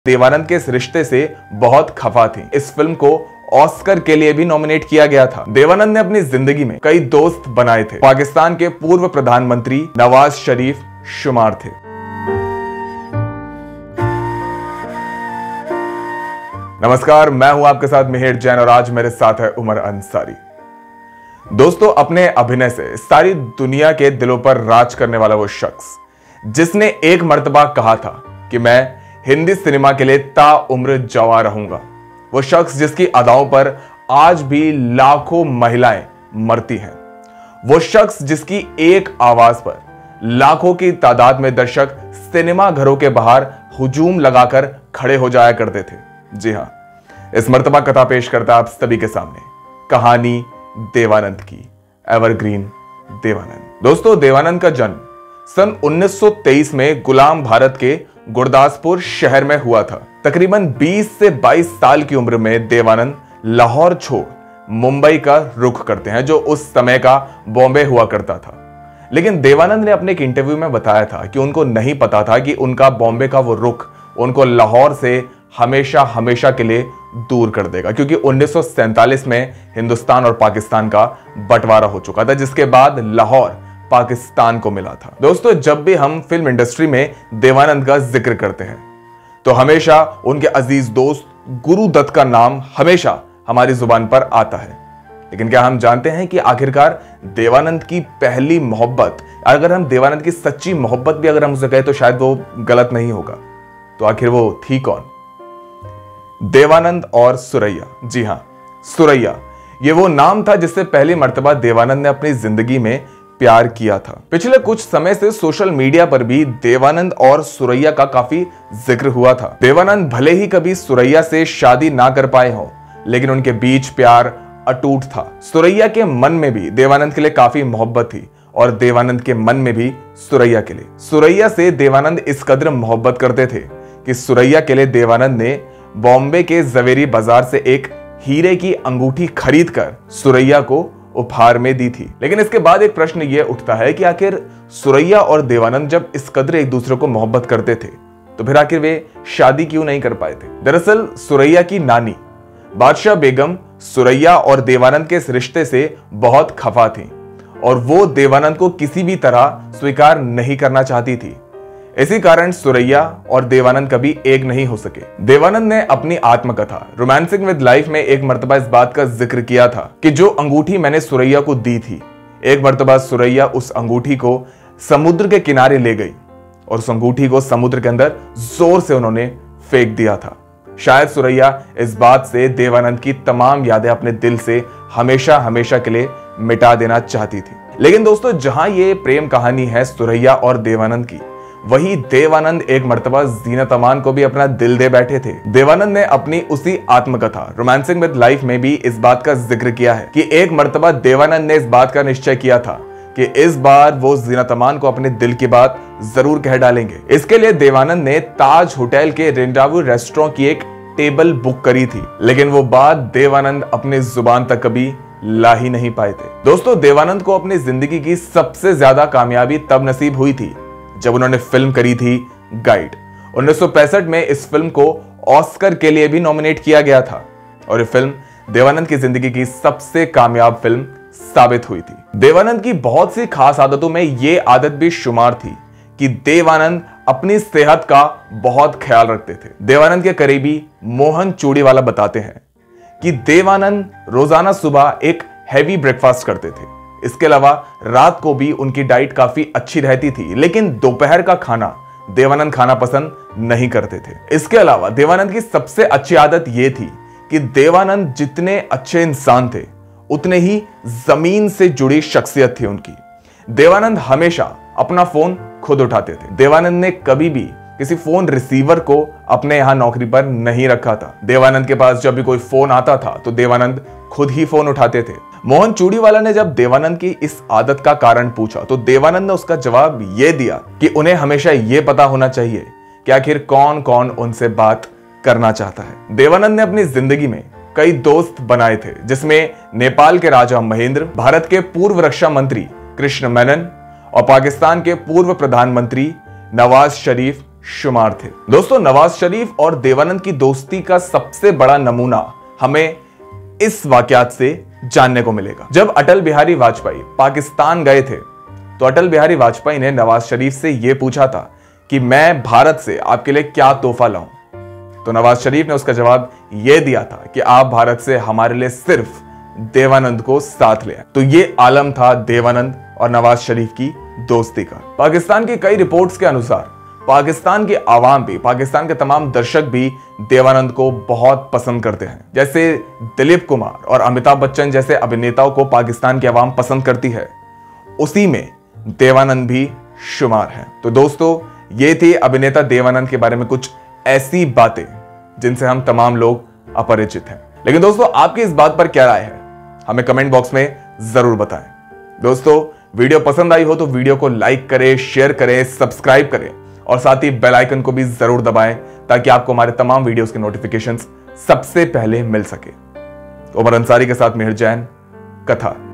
देवानंद के इस रिश्ते से बहुत खफा थी। इस फिल्म को ऑस्कर के लिए भी नॉमिनेट किया गया था। देवानंद ने अपनी जिंदगी में कई दोस्त बनाए थे। पाकिस्तान के पूर्व प्रधानमंत्री नवाज शरीफ शुमार थे। नमस्कार, मैं हूं आपके साथ मिहिर जैन और आज मेरे साथ है उमर अंसारी। दोस्तों, अपने अभिनय से सारी दुनिया के दिलों पर राज करने वाला वो शख्स जिसने एक मर्तबा कहा था कि मैं हिंदी सिनेमा के लिए ताउम्र जवां रहूंगा, वो शख्स जिसकी अदाओं पर आज भी लाखों महिलाएं मरती हैं, वो शख्स जिसकी एक आवाज पर लाखों की तादाद में दर्शक सिनेमा घरों के बाहर हुजूम लगाकर खड़े हो जाया करते थे। जी हां, इस मर्तबा कथा पेश करता आप सभी के सामने कहानी देवानंद की, एवरग्रीन देवानंद। दोस्तों, देवानंद का जन्म सन 1923 में गुलाम भारत के गुरदासपुर शहर में हुआ था। तकरीबन 20 से 22 साल की उम्र में देवानंद लाहौर छोड़ मुंबई का रुख करते हैं, जो उस समय का बॉम्बे हुआ करता था। लेकिन देवानंद ने अपने एक इंटरव्यू में बताया था कि उनको नहीं पता था कि उनका बॉम्बे का वो रुख उनको लाहौर से हमेशा हमेशा के लिए दूर कर देगा, क्योंकि 1947 में हिंदुस्तान और पाकिस्तान का बंटवारा हो चुका था, जिसके बाद लाहौर पाकिस्तान को मिला था। दोस्तों, जब भी हम फिल्म इंडस्ट्री में देवानंद का जिक्र करते हैं तो हमेशा उनके अजीज दोस्त गुरु दत्त का नाम हमेशा हमारी जुबान पर आता है। लेकिन क्या हम जानते हैं कि आखिरकार देवानंद की पहली मोहब्बत, अगर हम देवानंद की सच्ची मोहब्बत भी अगर हम उसे कहें तो शायद वो गलत नहीं होगा, तो आखिर वो थी कौन? देवानंद और सुरैया। जी हां, सुरैया, ये वो नाम था जिससे पहली मर्तबा देवानंद ने अपनी जिंदगी में प्यार किया था। पिछले कुछ समय से सोशल मीडिया पर भी देवानंद और सुरैया का काफी जिक्र हुआ था। देवानंद भले ही कभी सुरैया से शादी ना कर पाए हों, लेकिन उनके बीच प्यार अटूट था। सुरैया के मन में भी देवानंद के लिए काफी मोहब्बत थी और देवानंद के मन में भी सुरैया के लिए। सुरैया से देवानंद इस कदर मोहब्बत करते थे कि सुरैया के लिए देवानंद ने बॉम्बे के जवेरी बाजार से एक हीरे की अंगूठी खरीदकर सुरैया को उपहार में दी थी। लेकिन इसके बाद एक प्रश्न यह उठता है कि आखिर सुरैया और देवानंद जब इस कदर एक दूसरे को मोहब्बत करते थे तो फिर आखिर वे शादी क्यों नहीं कर पाए थे? दरअसल सुरैया की नानी बादशाह बेगम सुरैया और देवानंद के इस रिश्ते से बहुत खफा थी और वो देवानंद को किसी भी तरह स्वीकार नहीं करना चाहती थी। इसी कारण सुरैया और देवानंद कभी एक नहीं हो सके। देवानंद ने अपनी आत्मकथा रोमांसिंग विद लाइफ में एक मर्तबा इस बात का जिक्र किया था कि जो अंगूठी मैंने सुरैया को दी थी, एक मर्तबा सुरैया उस अंगूठी को समुद्र के किनारे ले गई और उस अंगूठी को समुद्र के अंदर जोर से उन्होंने फेंक दिया था। शायद सुरैया इस बात से देवानंद की तमाम यादें अपने दिल से हमेशा हमेशा के लिए मिटा देना चाहती थी। लेकिन दोस्तों, जहां ये प्रेम कहानी है सुरैया और देवानंद की, वही देवानंद एक मर्तबा जीनत अमान को भी अपना दिल दे बैठे थे। देवानंद ने अपनी उसी आत्मकथा रोमांसिंग विद लाइफ में भी इस बात का जिक्र किया है कि एक मर्तबा देवानंद ने इस बात का निश्चय किया था कि इस बार वो जीनत अमान को अपने दिल की बात जरूर कह डालेंगे। इसके लिए देवानंद ने ताज होटल के रेंडावू रेस्टोरेंट की एक टेबल बुक करी थी, लेकिन वो बात देवानंद अपने जुबान तक कभी ला ही नहीं पाए थे। दोस्तों, देवानंद को अपनी जिंदगी की सबसे ज्यादा कामयाबी तब नसीब हुई थी जब उन्होंने फिल्म करी थी गाइड। 1965 में इस फिल्म को ऑस्कर के लिए भी नॉमिनेट किया गया था और ये फिल्म देवानंद की जिंदगी की सबसे कामयाब फिल्म साबित हुई थी। देवानंद की बहुत सी खास आदतों में ये आदत भी शुमार थी कि देवानंद अपनी सेहत का बहुत ख्याल रखते थे। देवानंद के करीबी मोहन चूड़ीवाला बताते हैं कि देवानंद रोजाना सुबह एक हैवी ब्रेकफास्ट करते थे। इसके अलावा रात को भी उनकी डाइट काफी अच्छी रहती थी, लेकिन दोपहर का खाना देवानंद खाना पसंद नहीं करते थे। इसके अलावा देवानंद की सबसे अच्छी आदत यह थी कि देवानंद जितने अच्छे इंसान थे उतने ही जमीन से जुड़ी शख्सियत थी उनकी। देवानंद हमेशा अपना फोन खुद उठाते थे। देवानंद ने कभी भी किसी फोन रिसीवर को अपने यहां नौकरी पर नहीं रखा था। देवानंद के पास जब भी कोई फोन आता था तो देवानंद खुद ही फोन उठाते थे। मोहन चूड़ीवाला ने जब देवानंद की इस आदत का कारण पूछा तो देवानंद ने उसका जवाब यह दिया कि उन्हें हमेशा यह पता होना चाहिए कि आखिर कौन कौन उनसे बात करना चाहता है। देवानंद ने अपनी जिंदगी में कई दोस्त बनाए थे, जिसमें नेपाल के राजा महेंद्र, भारत के पूर्व रक्षा मंत्री कृष्ण मेनन और पाकिस्तान के पूर्व प्रधानमंत्री नवाज शरीफ शुमार थे। दोस्तों, नवाज शरीफ और देवानंद की दोस्ती का सबसे बड़ा नमूना हमें इस वाकयात से जानने को मिलेगा। जब अटल बिहारी वाजपेयी पाकिस्तान गए थे तो अटल बिहारी वाजपेयी ने नवाज शरीफ से यह पूछा था कि मैं भारत से आपके लिए क्या तोहफा लाऊं। तो नवाज शरीफ ने उसका जवाब यह दिया था कि आप भारत से हमारे लिए सिर्फ देवानंद को साथ ले आए। तो ये आलम था देवानंद और नवाज शरीफ की दोस्ती का। पाकिस्तान की कई रिपोर्ट्स के अनुसार पाकिस्तान की आवाम भी, पाकिस्तान के तमाम दर्शक भी देवानंद को बहुत पसंद करते हैं। जैसे दिलीप कुमार और अमिताभ बच्चन जैसे अभिनेताओं को पाकिस्तान की आवाम पसंद करती है, उसी में देवानंद भी शुमार है। तो दोस्तों, ये थी अभिनेता देवानंद के बारे में कुछ ऐसी बातें जिनसे हम तमाम लोग अपरिचित हैं। लेकिन दोस्तों, आपकी इस बात पर क्या राय है, हमें कमेंट बॉक्स में जरूर बताएं। दोस्तों, वीडियो पसंद आई हो तो वीडियो को लाइक करें, शेयर करें, सब्सक्राइब करें और साथ ही बेल आइकन को भी जरूर दबाएं ताकि आपको हमारे तमाम वीडियोस के नोटिफिकेशंस सबसे पहले मिल सके। उमर अंसारी के साथ मिहिर जैन, कथा।